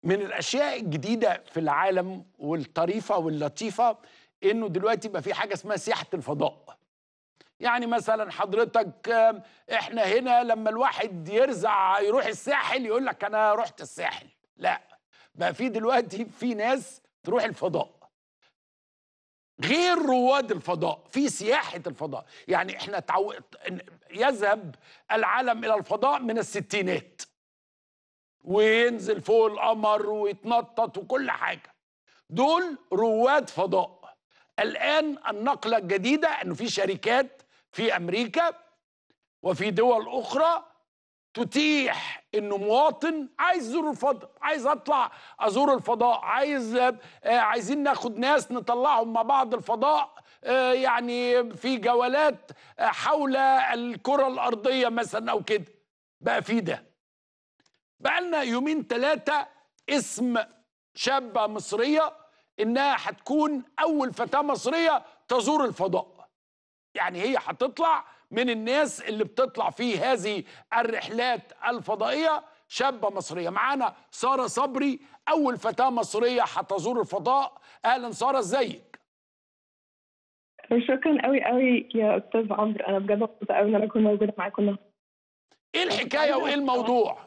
من الاشياء الجديده في العالم والطريفه واللطيفه انه دلوقتي بقى في حاجه اسمها سياحه الفضاء. يعني مثلا حضرتك احنا هنا لما الواحد يرزع يروح الساحل يقول لك انا رحت الساحل. لا، بقى في دلوقتي في ناس تروح الفضاء غير رواد الفضاء، في سياحه الفضاء. يعني احنا يذهب العالم الى الفضاء من الستينات وينزل فوق القمر ويتنطط وكل حاجه. دول رواد فضاء. الآن النقلة الجديدة أنه في شركات في أمريكا وفي دول أخرى تتيح أنه مواطن عايز يزور الفضاء، عايز أطلع أزور الفضاء، عايزين ناخد ناس نطلعهم مع بعض الفضاء، يعني في جولات حول الكرة الأرضية مثلا أو كده. بقى في ده، بقى لنا يومين ثلاثة اسم شابة مصرية إنها هتكون أول فتاة مصرية تزور الفضاء. يعني هي هتطلع من الناس اللي بتطلع في هذه الرحلات الفضائية. شابة مصرية معانا سارة صبري، أول فتاة مصرية هتزور الفضاء. أهلا سارة، ازيك؟ شكرا قوي قوي يا استاذ عمرو، انا بجد مبسوطه قوي ان انا اكون موجوده معاكم النهارده. إيه انا كنت الحكاية وإيه عايزه الموضوع؟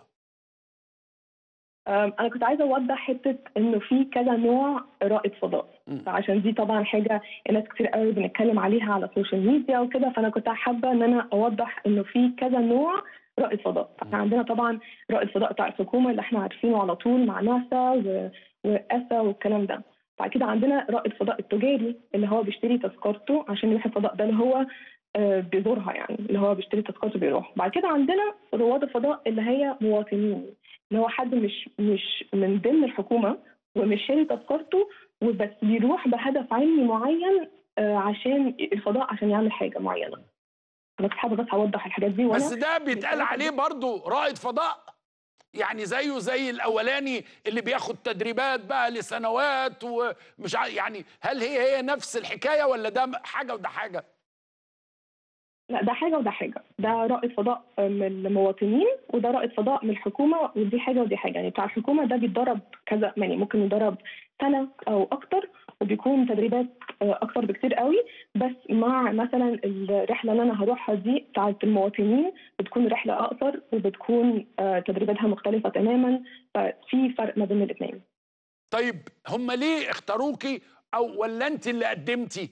انا كنت عايزه اوضح حته انه في كذا نوع رائد فضاء، عشان دي طبعا حاجه الناس كتير قوي بنتكلم عليها على السوشيال ميديا وكده، فانا كنت حابه ان انا اوضح انه في كذا نوع رائد فضاء. احنا عندنا طبعا رائد فضاء بتاع الحكومه اللي احنا عارفينه على طول مع ناسا واسا والكلام ده. بعد كده عندنا رائد فضاء التجاري اللي هو بيشتري تذكرته عشان يروح الفضاء، ده اللي هو بيزورها، يعني اللي هو بيشتري تذكرته بيروح. بعد كده عندنا رواد الفضاء اللي هي مواطنين، اللي هو حد مش من ضمن الحكومه ومش شاري تذكرته وبس بيروح بهدف علمي معين عشان الفضاء، عشان يعمل حاجه معينه. انا كنت حابه بس اوضح الحاجات دي. بس وانا ده بيتقال عليه برضو رائد فضاء، يعني زيه زي الاولاني اللي بياخد تدريبات بقى لسنوات ومش يعني هل هي نفس الحكايه ولا ده حاجه وده حاجه؟ لا، ده حاجه وده حاجه. ده رائد فضاء من المواطنين وده رائد فضاء من الحكومه، ودي حاجه ودي حاجه. يعني بتاع الحكومه ده بيتدرب كذا، يعني ممكن يدرب سنه او اكتر، وبيكون تدريبات اكتر بكتير قوي. بس مع مثلا الرحله اللي انا هروحها دي بتاعت المواطنين بتكون رحله اقصر وبتكون تدريباتها مختلفه تماما، ففي فرق ما بين الاثنين. طيب هم ليه اختاروكي او ولا انت اللي قدمتي؟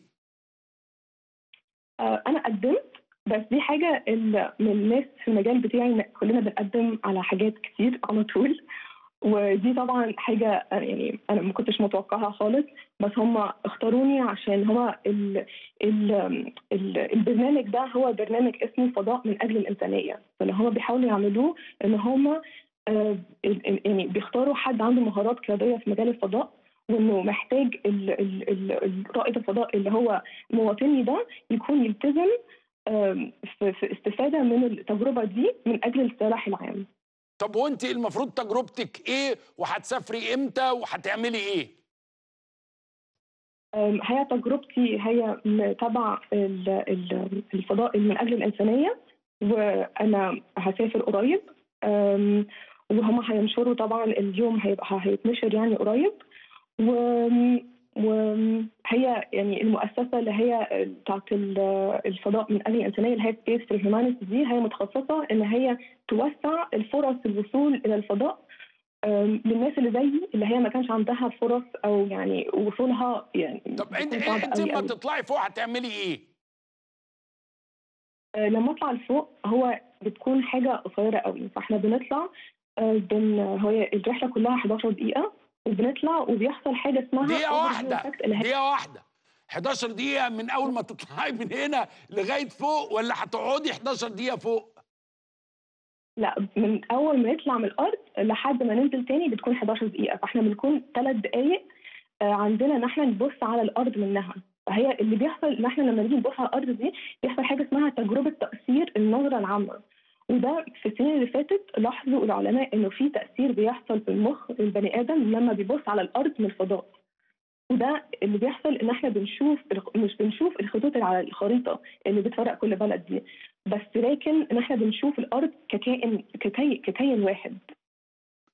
انا قدمت، بس دي حاجه من الناس في المجال بتاعي كلنا بنقدم على حاجات كتير على طول، ودي طبعا حاجه يعني انا ما كنتش متوقعها خالص. بس هم اختاروني عشان هو البرنامج ده هو برنامج اسمه فضاء من اجل الانسانيه، فاللي هم بيحاولوا يعملوه ان هم يعني بيختاروا حد عنده مهارات قياديه في مجال الفضاء، وانه محتاج رائد الفضاء اللي هو مواطني ده يكون يلتزم في استفاده من التجربه دي من اجل الصلاح العام. طب وانت المفروض تجربتك ايه وهتسافري امتى وهتعملي ايه؟ هي تجربتي هي تبع الفضاء من اجل الانسانيه، وانا هسافر قريب. وهم هينشروا طبعا اليوم، هيتنشر يعني قريب. وهي يعني المؤسسه اللي هي بتاعت الفضاء من اجل الانسانيه اللي هي سبيس فور هيومانيتي دي، هي متخصصه ان هي توسع الفرص الوصول الى الفضاء للناس اللي زيي اللي هي ما كانش عندها فرص، او يعني وصولها يعني طب انت بيكون صعب انت قوي لما قوي. تطلعي فوق هتعملي ايه؟ لما اطلع لفوق هو بتكون حاجه قصيره قوي، فاحنا بنطلع هو الرحله كلها 11 دقيقه، وبنطلع وبيحصل حاجه اسمها دقيقة اوفر فيو واحدة، افكت اللي هي دقيقة واحدة، 11 دقيقة من أول ما تطلعي من هنا لغاية فوق، ولا هتقعدي 11 دقيقة فوق؟ لا، من اول ما نطلع من الارض لحد ما ننزل تاني بتكون 11 دقيقه، فاحنا بنكون 3 دقائق عندنا ان احنا نبص على الارض منها. فهي اللي بيحصل ان احنا لما نيجي نبص على الارض دي بيحصل حاجه اسمها تجربه تاثير النظره العامه. وده في السنين اللي فاتت لاحظوا العلماء انه في تاثير بيحصل في المخ البني ادم لما بيبص على الارض من الفضاء. وده اللي بيحصل ان احنا مش بنشوف الخطوط اللي على الخريطه اللي بتفرق كل بلد دي، بس لكن ان احنا بنشوف الارض ككائن واحد.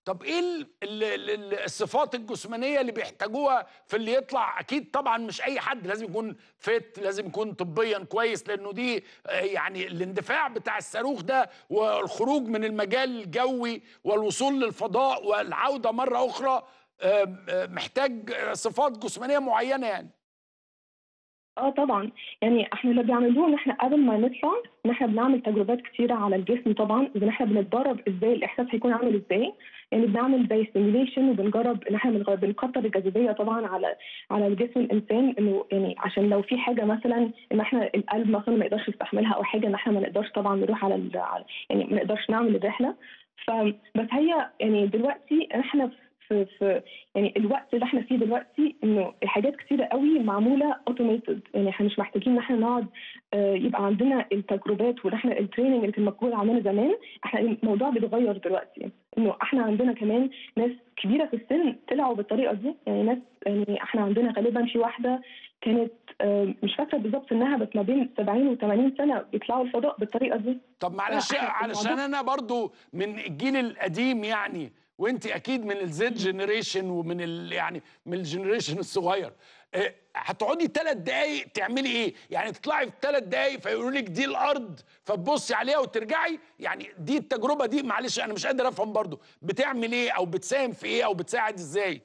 طب ايه الصفات الجسمانيه اللي بيحتاجوها في اللي يطلع؟ اكيد طبعا مش اي حد، لازم يكون فت، لازم يكون طبيا كويس، لانه دي يعني الاندفاع بتاع الصاروخ ده والخروج من المجال الجوي والوصول للفضاء والعوده مره اخرى محتاج صفات جسمانيه معينه يعني. اه طبعا. يعني احنا اللي بنعملوه ان احنا قبل ما نطلع ان احنا بنعمل تجربات كتيره على الجسم طبعا، وان احنا بنتدرب ازاي الاحساس هيكون عامل ازاي. يعني بنعمل زي سيميوليشن وبنجرب ان احنا بنكتر الجاذبيه طبعا على الجسم الانسان، انه يعني عشان لو في حاجه مثلا ان احنا القلب مثلا ما يقدرش يستحملها او حاجه، ان احنا ما نقدرش طبعا نروح يعني ما نقدرش نعمل الرحله. فبس هي يعني دلوقتي احنا في يعني الوقت اللي احنا فيه دلوقتي انه الحاجات كتيره قوي معموله اوتوميتد. يعني احنا مش محتاجين ان احنا نقعد يبقى عندنا التجربات واحنا التريننج اللي كان موجود عندنا زمان. احنا الموضوع بيتغير دلوقتي، انه احنا عندنا كمان ناس كبيره في السن طلعوا بالطريقه دي. يعني ناس، يعني احنا عندنا غالبا في واحده كانت مش فاكره بالظبط سنها، بس ما بين 70 و80 سنه بيطلعوا الفضاء بالطريقه دي. طب معلش، علشان انا برضو من الجيل القديم يعني، وانت اكيد من الزد جنريشن ومن يعني من الجنريشن الصغير، هتقعدي 3 دقايق تعملي ايه؟ يعني تطلعي في 3 دقايق فيقولوا لك دي الارض فتبصي عليها وترجعي؟ يعني دي التجربه دي معلش انا مش قادر افهم برضو بتعمل ايه او بتساهم في ايه او بتساعد ازاي؟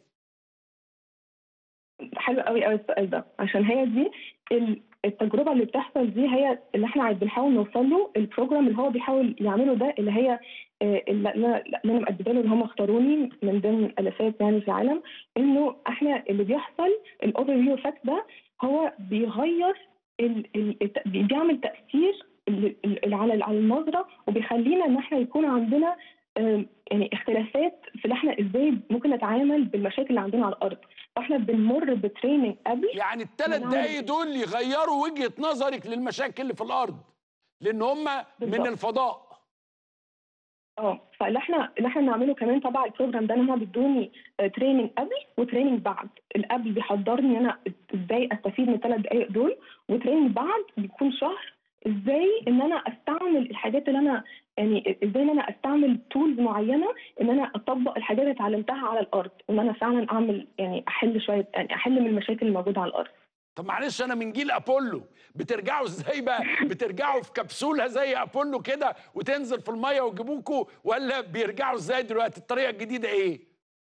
حلو قوي قوي السؤال ده، عشان هي دي التجربه اللي بتحصل دي هي اللي احنا بنحاول نوصل له. البروجرام اللي هو بيحاول يعمله ده اللي هي اللي انا مقدمه له، اللي هم اختاروني من ضمن الافات يعني في العالم، انه احنا اللي بيحصل الاوفر فيو افكت ده هو بيغير بيعمل تاثير على النظره، وبيخلينا ان احنا يكون عندنا يعني اختلافات في اللي احنا ازاي ممكن نتعامل بالمشاكل اللي عندنا على الارض. فاحنا بنمر بتريننج قبل يعني ال3 دقايق دول يغيروا وجهة نظرك للمشاكل اللي في الارض لان هم من الفضاء. فاللي احنا بنعمله كمان طبعا البروجرام ده ان هم بيدوني تريننج قبل وتريننج بعد. القبل بيحضرني ان انا ازاي استفيد من ال3 دقايق دول، وتريننج بعد بيكون شهر ازاي ان انا استعمل الحاجات اللي انا يعني ازاي ان انا استعمل تولز معينه ان انا اطبق الحاجات اللي اتعلمتها على الارض، وان انا فعلا اعمل يعني احل شويه، يعني احل من المشاكل الموجوده على الارض. طب معلش انا من جيل ابولو، بترجعوا ازاي بقى؟ بترجعوا في كبسوله زي ابولو كده وتنزل في الميه ويجيبوكوا، ولا بيرجعوا ازاي دلوقتي؟ الطريقه الجديده ايه؟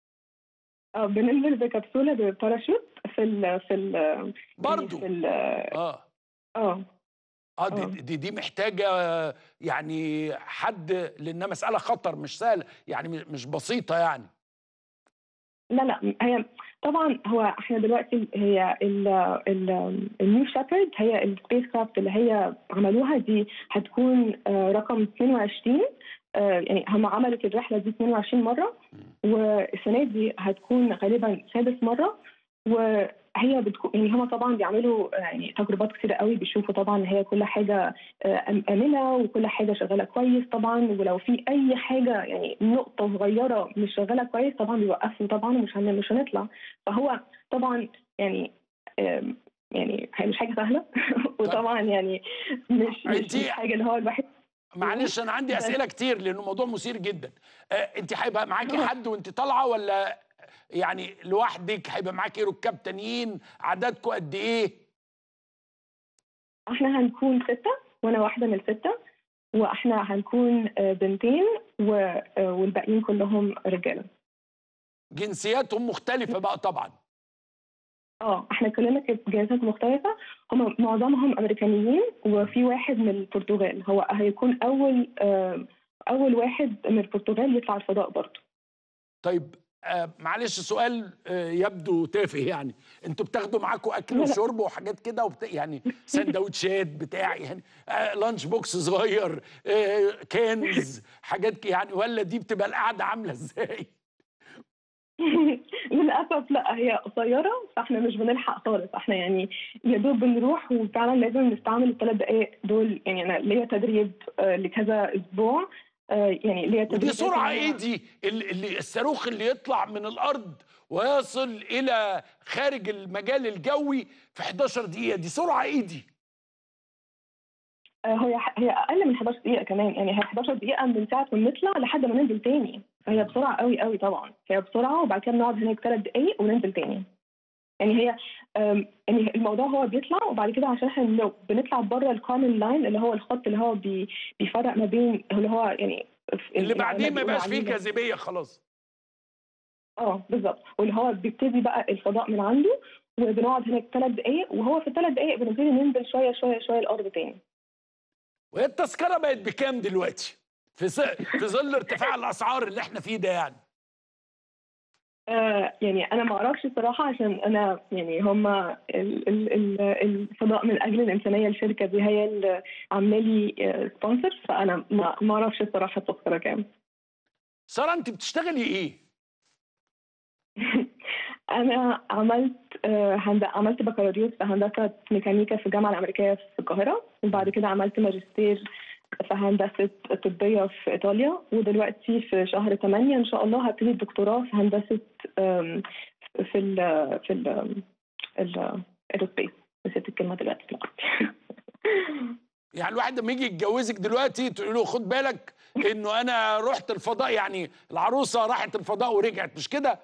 بننزل بكبسوله بباراشوت في برضو يعني في اه اه دي محتاجه يعني حد، لانها مساله خطر مش سهله يعني، مش بسيطه يعني. لا هي طبعا هو احنا دلوقتي هي النيو شابرد هي السبيس كرافت اللي هي عملوها دي هتكون رقم 22. يعني هم عملوا الرحله دي 22 مره، والسنه دي هتكون غالبا سادس مره. وهي بتكون يعني هم طبعا بيعملوا يعني تجربات كتير قوي، بيشوفوا طبعا ان هي كل حاجه امنه وكل حاجه شغاله كويس طبعا، ولو في اي حاجه يعني نقطه صغيره مش شغاله كويس طبعا بيوقفوا طبعا ومش هنطلع. فهو طبعا يعني يعني هي مش حاجه سهله وطبعا يعني مش حاجه اللي هو الواحد. معلش انا عندي اسئله كتير لانه موضوع مثير جدا. انت هيبقى معاكي حد وانت طالعه، ولا يعني لوحدك؟ هيبقى معاكي ركاب تانيين؟ عددكم قد ايه؟ احنا هنكون 6 وانا واحده من ال6، واحنا هنكون بنتين والباقيين كلهم رجاله. جنسياتهم مختلفه بقى طبعا؟ احنا كلنا جنسيات مختلفه، هم معظمهم امريكانيين، وفي واحد من البرتغال هو هيكون اول واحد من البرتغال يطلع الفضاء برضه. طيب معلش سؤال يبدو تافه يعني، انتوا بتاخدوا معاكم اكل وشرب وحاجات كده يعني سندوتشات بتاع يعني لانش بوكس صغير كنز حاجات يعني، ولا دي بتبقى القعده عامله ازاي؟ للاسف لا، هي قصيره فاحنا مش بنلحق خالص. احنا يعني يا دوب بنروح، وفعلا لازم نستعمل ال3 دقايق دول. يعني انا ليا تدريب لكذا اسبوع، يعني ليا تدريب. ودي سرعه ايه دي؟ الصاروخ اللي يطلع من الارض ويصل الى خارج المجال الجوي في 11 دقيقه، دي سرعه ايه دي؟ هي اقل من 11 دقيقه كمان. يعني هي 11 دقيقه من ساعه ما نطلع لحد ما ننزل تاني. فهي بسرعه قوي قوي طبعا، هي بسرعه، وبعد كده بنقعد هناك 3 دقايق وننزل تاني. يعني هي يعني الموضوع هو بيطلع، وبعد كده عشان احنا بنطلع بره الكومن لاين اللي هو الخط اللي هو بيفرق ما بين اللي هو يعني اللي بعديه ما بيقولوا يبقاش فيه عليه جاذبيه خلاص. بالظبط، واللي هو بيبتدي بقى الفضاء من عنده، وبنقعد هناك 3 دقايق، وهو في ال3 دقايق بنبتدي ننزل شويه شويه شويه الارض تاني. وهي التذكره بقت بكام دلوقتي في ظل ارتفاع الاسعار اللي احنا فيه ده يعني؟ يعني انا ما اعرفش الصراحه، عشان انا يعني هم الفضاء من اجل الانسانيه، الشركه دي هي اللي عامله لي سبونسر، فانا ما اعرفش الصراحه التذكره كام. ساره انت بتشتغلي ايه؟ انا عملت بكالوريوس في هندسه ميكانيكا في الجامعه الامريكيه في القاهره، وبعد كده عملت ماجستير في هندسه طبيه في ايطاليا، ودلوقتي في شهر 8 ان شاء الله هبتدي الدكتوراه في هندسه في ال في الايروسبيس. نسيت الكلمه دلوقتي في الأرض. يعني الواحد لما يجي يتجوزك دلوقتي تقول له خد بالك انه انا رحت الفضاء، يعني العروسه راحت الفضاء ورجعت، مش كده؟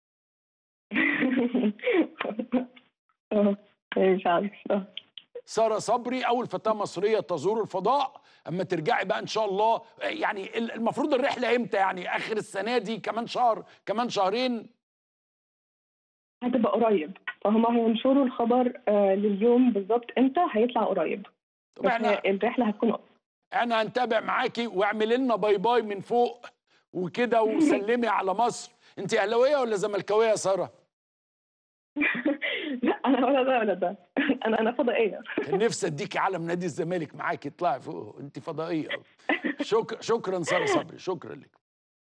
مش عارفه. ساره صبري اول فتاه مصريه تزور الفضاء. اما ترجعي بقى ان شاء الله، يعني المفروض الرحله امتى؟ يعني اخر السنه دي، كمان شهر، كمان شهرين؟ هتبقى قريب، فهم هينشروا الخبر لليوم بالظبط امتى هيطلع قريب، طب بس احنا الرحله هتكون انا هنتابع معاكي، واعملي لنا باي باي من فوق وكده، وسلمي على مصر. انت اهلاويه ولا زملكاويه يا ساره؟ لا انا ولا ده ولا ده. انا فضائيه. كان نفسي اديكي علم نادي الزمالك معاكي، اطلعي فوق، انت فضائيه. شكرا ساره صبري، شكرا لك.